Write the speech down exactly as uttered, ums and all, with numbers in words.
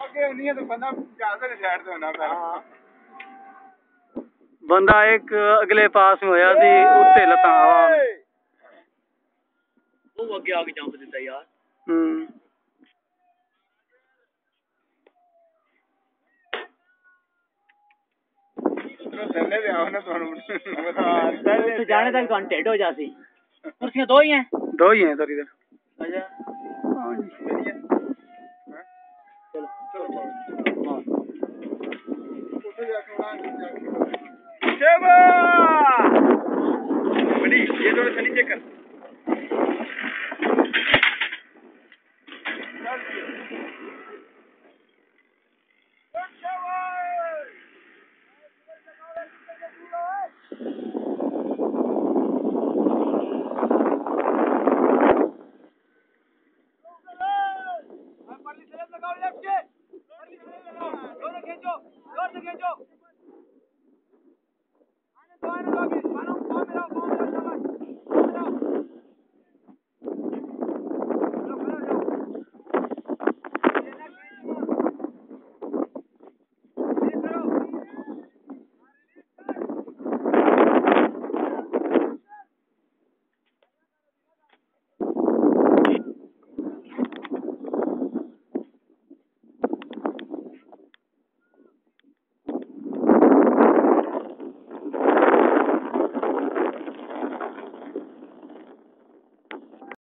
बंदा एक अगले पास में होया सी उत्ते लता हवा वो अगे आके जंप देता यार। हम्म तो जाने तक कौन टेढ़ हो जाती। कुर्सियां दो ही हैं दो ही हैं इधर इधर। अच्छा चलो चलो